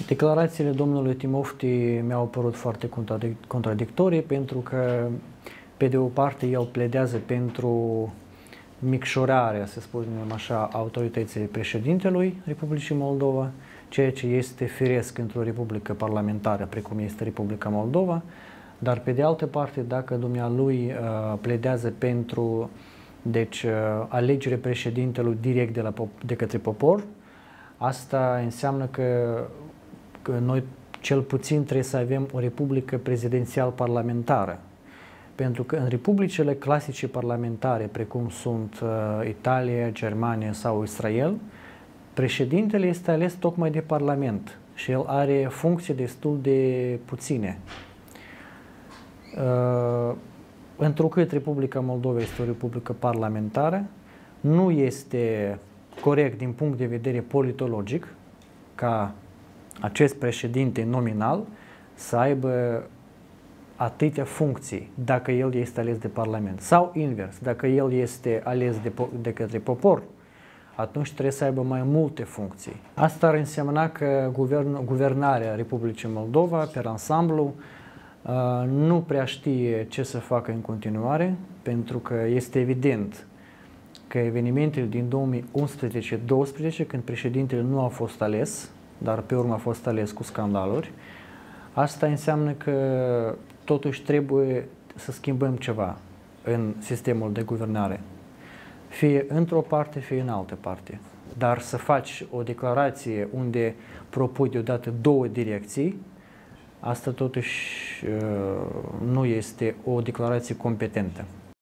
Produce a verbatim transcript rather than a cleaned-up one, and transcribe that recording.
Declarațiile domnului Timofti mi-au părut foarte contradictorii, pentru că, pe de o parte, el pledează pentru micșorarea, să spunem așa, autorității președintelui Republicii Moldova, ceea ce este firesc într-o republică parlamentară, precum este Republica Moldova, dar, pe de altă parte, dacă dumnealui uh, pledează pentru deci, uh, alegerea președintelui direct de, la, de către popor, asta înseamnă că, că noi cel puțin trebuie să avem o republică prezidențial-parlamentară. Pentru că în republicile clasice parlamentare, precum sunt uh, Italia, Germania sau Israel, președintele este ales tocmai de parlament și el are funcții destul de puține. Uh, întrucât Republica Moldova este o republică parlamentară, nu este corect din punct de vedere politologic ca acest președinte nominal să aibă atâtea funcții dacă el este ales de Parlament. Sau invers, dacă el este ales de, de către popor, atunci trebuie să aibă mai multe funcții. Asta ar însemna că guvern, guvernarea Republicii Moldova, pe ansamblu, nu prea știe ce să facă în continuare, pentru că este evident că evenimentele din două mii unsprezece douăsprezece, când președintele nu a fost ales, dar pe urmă a fost ales cu scandaluri, asta înseamnă că totuși trebuie să schimbăm ceva în sistemul de guvernare, fie într-o parte, fie în altă parte. Dar să faci o declarație unde propui deodată două direcții, asta totuși nu este o declarație competentă.